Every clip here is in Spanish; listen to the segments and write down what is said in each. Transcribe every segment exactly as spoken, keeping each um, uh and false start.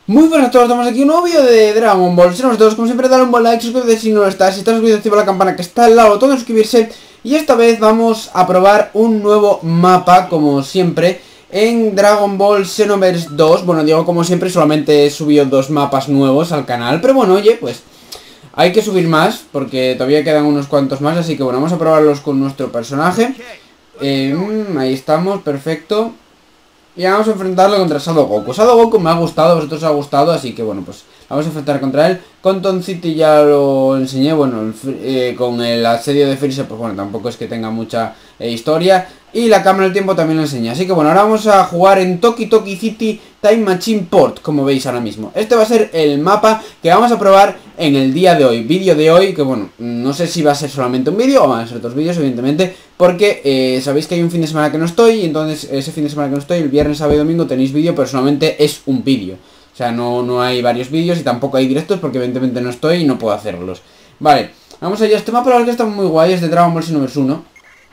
Muy buenas a todos, estamos aquí en un nuevo vídeo de Dragon Ball. Si no, todos, como siempre, dale un buen like, suscríbete si no lo estás. Si estás suscrito, activa la campana que está al lado, todo suscribirse. Y esta vez vamos a probar un nuevo mapa, como siempre, en Dragon Ball Xenoverse dos. Bueno, digo como siempre, solamente he subido dos mapas nuevos al canal. Pero bueno, oye, pues hay que subir más, porque todavía quedan unos cuantos más. Así que bueno, vamos a probarlos con nuestro personaje. eh, Ahí estamos, perfecto. Y vamos a enfrentarlo contra Shadow Goku. Shadow Goku me ha gustado, a vosotros os ha gustado, así que bueno, pues vamos a enfrentar contra él. Con Ton City ya lo enseñé, bueno, el, eh, con el asedio de Freezer, pues bueno, tampoco es que tenga mucha eh, historia. Y la cámara del tiempo también lo enseñé. Así que bueno, ahora vamos a jugar en Toki Toki City Time Machine Port, como veis ahora mismo. Este va a ser el mapa que vamos a probar en el día de hoy. Vídeo de hoy, que bueno, no sé si va a ser solamente un vídeo o van a ser dos vídeos, evidentemente. Porque eh, sabéis que hay un fin de semana que no estoy, y entonces ese fin de semana que no estoy, el viernes, sábado y domingo tenéis vídeo, pero solamente es un vídeo. O sea, no, no hay varios vídeos y tampoco hay directos porque evidentemente no estoy y no puedo hacerlos. Vale, vamos allá. Este mapa la verdad que está muy guay, es de Dragon Ball Xenoverse uno.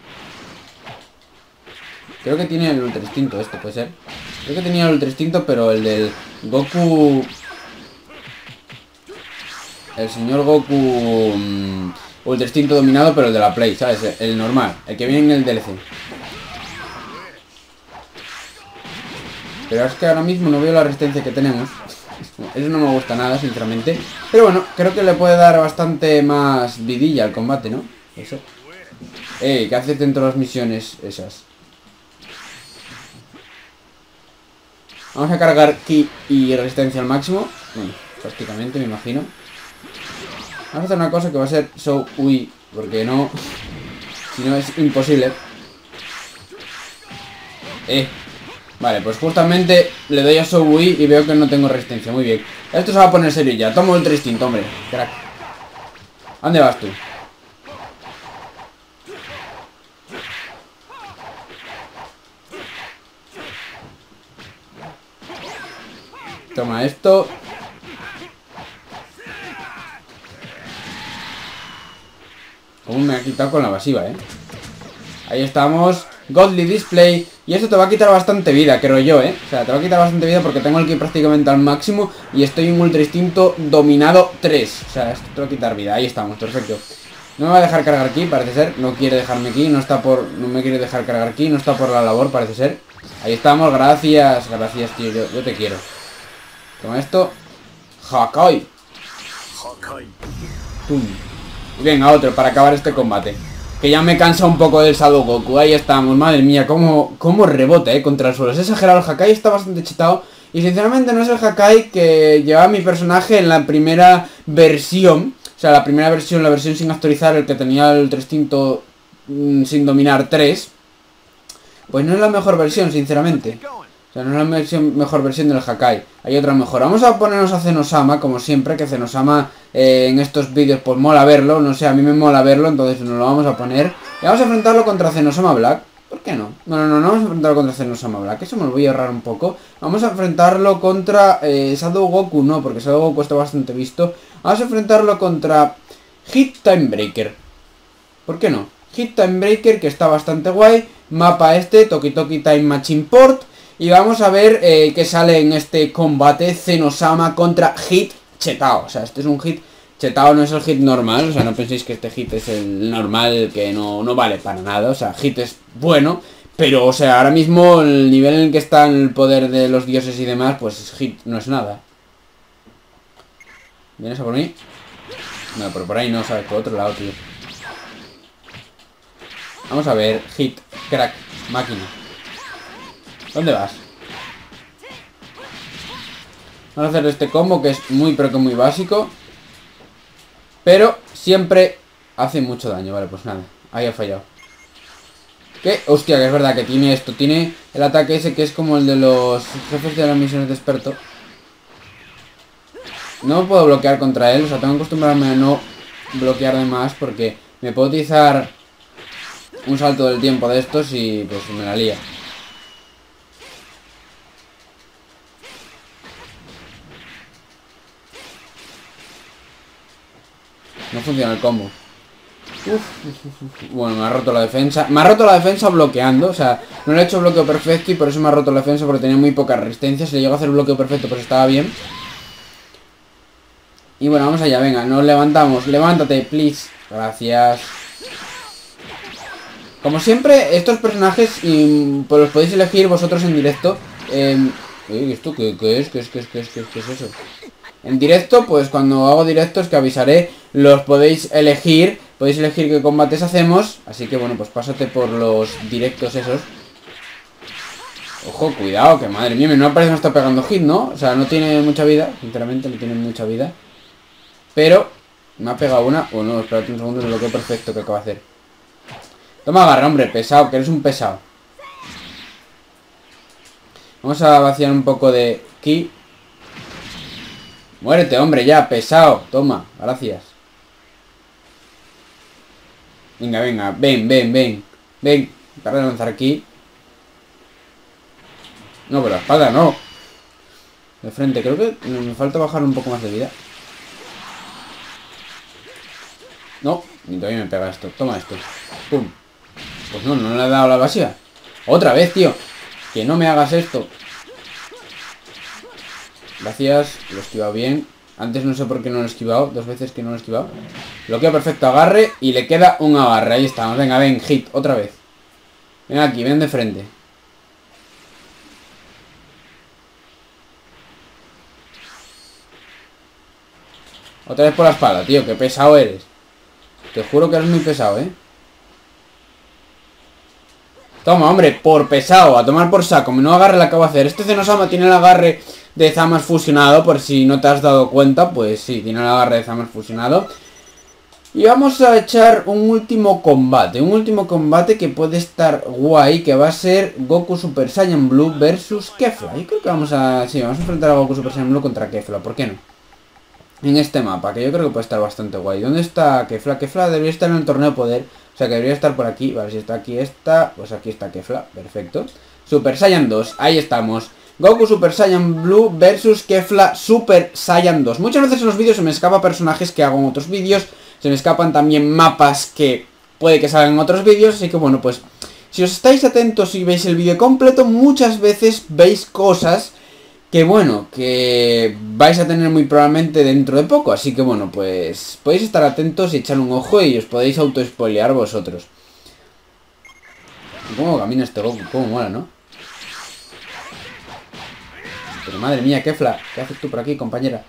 Creo que tiene el Ultra Instinto este, puede ser. Creo que tenía el Ultra Instinto, pero el del Goku... El señor Goku... Mmm, Ultra Instinto dominado, pero el de la Play, ¿sabes? El normal, el que viene en el D L C. Pero es que ahora mismo no veo la resistencia que tenemos. Eso no me gusta nada, sinceramente. Pero bueno, creo que le puede dar bastante más vidilla al combate, ¿no? Eso. Ey, ¿qué haces dentro de las misiones esas? Vamos a cargar ki y resistencia al máximo. Bueno, prácticamente, me imagino. Vamos a hacer una cosa que va a ser so uy, porque no... Si no es imposible. Eh... Vale, pues justamente le doy a So Wii y veo que no tengo resistencia. Muy bien. Esto se va a poner serio ya. Tomo el instinto, hombre. Crack. ¿A dónde vas tú? Toma esto. Aún me ha quitado con la evasiva, eh. Ahí estamos. Godly Display. Y esto te va a quitar bastante vida, creo yo, ¿eh? O sea, te va a quitar bastante vida porque tengo el ki prácticamente al máximo y estoy en Ultra Instinto dominado tres. O sea, esto te va a quitar vida. Ahí estamos, perfecto. No me va a dejar cargar ki, parece ser. No quiere dejarme ki, no está por... No me quiere dejar cargar ki, no está por la labor, parece ser. Ahí estamos, gracias. Gracias, tío, yo, yo te quiero. Toma esto. Hakai. Tum. Y venga, otro para acabar este combate. Que ya me cansa un poco del Shadow Goku. Ahí estamos, madre mía, cómo, cómo rebota, eh, contra el suelo. Es exagerado, el Hakai está bastante chetado. Y sinceramente no es el Hakai que llevaba mi personaje en la primera versión. O sea, la primera versión, la versión sin actualizar, el que tenía el Ultra Instinto mmm, sin dominar tres. Pues no es la mejor versión, sinceramente. O sea, no es la versión, mejor versión del Hakai. Hay otra mejor. Vamos a ponernos a Zenosama, como siempre, que Zenosama eh, en estos vídeos pues mola verlo. No sé, a mí me mola verlo, entonces nos lo vamos a poner. Y vamos a enfrentarlo contra Zenosama Black. ¿Por qué no? No, no, no, no vamos a enfrentarlo contra Zenosama Black. Eso me lo voy a ahorrar un poco. Vamos a enfrentarlo contra eh, Shadow Goku, no, porque Shadow Goku está bastante visto. Vamos a enfrentarlo contra Hit Time Breaker. ¿Por qué no? Hit Time Breaker, que está bastante guay. Mapa este, Toki Toki Time Machine Port. Y vamos a ver eh, qué sale en este combate. Zenosama contra Hit chetao. O sea, este es un hit chetao, no es el hit normal. O sea, no penséis que este hit es el normal, que no, no vale para nada. O sea, hit es bueno, pero, o sea, ahora mismo el nivel en el que está el poder de los dioses y demás, pues hit no es nada. ¿Vienes a por mí? No, pero por ahí no, ¿sabes? Por otro lado, tío. Vamos a ver, hit, crack, máquina. ¿Dónde vas? Vamos a hacer este combo que es muy pero que muy básico. Pero siempre hace mucho daño. Vale, pues nada, ahí ha fallado. ¿Qué? Hostia, que es verdad que tiene esto. Tiene el ataque ese que es como el de los jefes de las misiones de experto. No puedo bloquear contra él. O sea, tengo que acostumbrarme a no bloquear de más porque me puedo utilizar un salto del tiempo de estos y pues me la lía. No funciona el combo. Uf, uf, uf. Bueno, me ha roto la defensa. Me ha roto la defensa bloqueando. O sea, no le he hecho bloqueo perfecto y por eso me ha roto la defensa, porque tenía muy poca resistencia. Si le llego a hacer bloqueo perfecto, pues estaba bien. Y bueno, vamos allá, venga, nos levantamos. Levántate, please. Gracias. Como siempre, estos personajes y, pues los podéis elegir vosotros en directo. Eh, ¿Esto qué, qué es? ¿Qué es? ¿Qué es? ¿Qué es? ¿Qué es? ¿Qué es eso? En directo, pues cuando hago directos que avisaré, los podéis elegir. Podéis elegir qué combates hacemos. Así que bueno, pues pásate por los directos esos. Ojo, cuidado, que madre mía, no parece que me está pegando hit, ¿no? O sea, no tiene mucha vida, sinceramente, no tiene mucha vida. Pero me ha pegado una. Oh no, espérate un segundo, es lo que perfecto que acabo de hacer. Toma garra, hombre, pesado, que eres un pesado. Vamos a vaciar un poco de ki. Muérete, hombre, ya, pesado. Toma, gracias. Venga, venga, ven, ven, ven. Ven, para de lanzar aquí. No, pero la espada no. De frente, creo que me falta bajar un poco más de vida. No, ni todavía me pega esto. Toma esto. Pum. Pues no, no le he dado la evasiva. Otra vez, tío. Que no me hagas esto. Gracias, lo he esquivado bien. Antes no sé por qué no lo he esquivado. Dos veces que no lo he esquivado. Bloqueo perfecto, agarre. Y le queda un agarre, ahí estamos. Venga, ven, hit, otra vez. Ven aquí, ven de frente. Otra vez por la espalda, tío, qué pesado eres. Te juro que eres muy pesado, ¿eh? Toma, hombre, por pesado, a tomar por saco. No agarre la acabo de hacer. Este Zenosama tiene el agarre de Zamas fusionado, por si no te has dado cuenta. Pues sí, tiene el agarre de Zamas fusionado. Y vamos a echar un último combate. Un último combate que puede estar guay, que va a ser Goku Super Saiyan Blue versus Kefla. Yo creo que vamos a... Sí, vamos a enfrentar a Goku Super Saiyan Blue contra Kefla, ¿por qué no? En este mapa, que yo creo que puede estar bastante guay. ¿Dónde está Kefla? Kefla debería estar en el torneo poder. O sea, que debería estar por aquí. Vale, si está aquí esta, pues aquí está Kefla. Perfecto. Super Saiyan dos, ahí estamos. Goku Super Saiyan Blue versus Kefla Super Saiyan dos. Muchas veces en los vídeos se me escapan personajes que hago en otros vídeos. Se me escapan también mapas que puede que salgan en otros vídeos. Así que bueno, pues si os estáis atentos y veis el vídeo completo, muchas veces veis cosas que bueno, que vais a tener muy probablemente dentro de poco. Así que bueno, pues podéis estar atentos y echar un ojo y os podéis auto-spoilear vosotros. ¿Cómo camina este Goku? ¿Cómo mola, no? Pero madre mía, Kefla, ¿qué haces tú por aquí, compañera?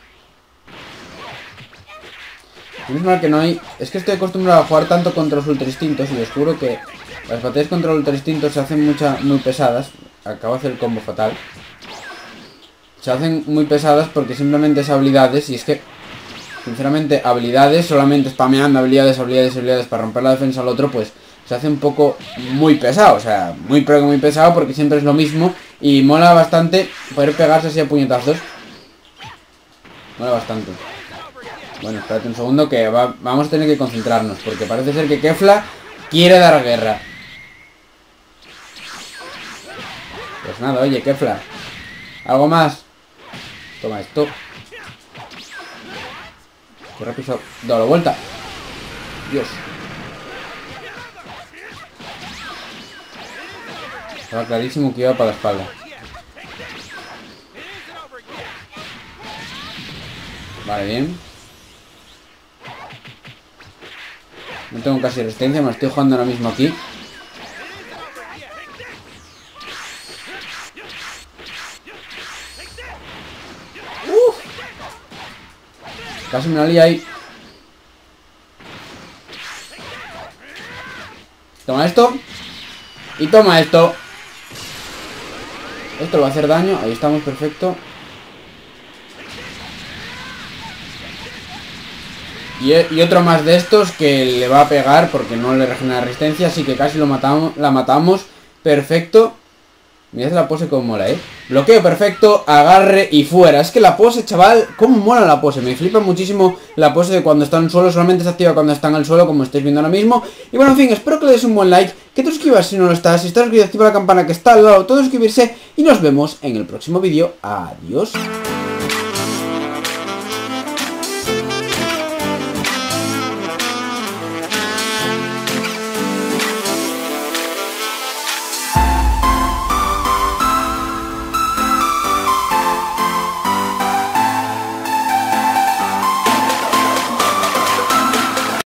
Menos mal que no hay... Es que estoy acostumbrado a jugar tanto contra los ultra instintos y os juro que las batallas contra los ultra instintos se hacen mucha, muy pesadas. Acabo de hacer el combo fatal. Se hacen muy pesadas porque simplemente es habilidades y es que, sinceramente, habilidades, solamente spameando habilidades, habilidades, habilidades para romper la defensa al otro, pues se hace un poco muy pesado, o sea, muy pero que muy pesado porque siempre es lo mismo y mola bastante poder pegarse así a puñetazos. Mola bastante. Bueno, espérate un segundo que va, vamos a tener que concentrarnos porque parece ser que Kefla quiere dar guerra. Pues nada, oye, Kefla, ¿algo más? Toma esto. Qué rápido se ha dado la vuelta. Dios. Estaba clarísimo que iba para la espalda. Vale, bien. No tengo casi resistencia, me lo estoy jugando ahora mismo aquí. Casi me la lía ahí. Toma esto. Y toma esto. Esto le va a hacer daño. Ahí estamos, perfecto. Y, y otro más de estos que le va a pegar porque no le regenera resistencia. Así que casi lo matamos, la matamos. Perfecto. Mirad la pose como mola, eh. Bloqueo perfecto, agarre y fuera. Es que la pose, chaval, cómo mola la pose. Me flipa muchísimo la pose de cuando está en el suelo. Solamente se activa cuando está en el suelo, como estáis viendo ahora mismo. Y bueno, en fin, espero que le des un buen like, que te suscribas si no lo estás. Si estás suscrito, activa la campana que está al lado, todo suscribirse. Y nos vemos en el próximo vídeo. Adiós.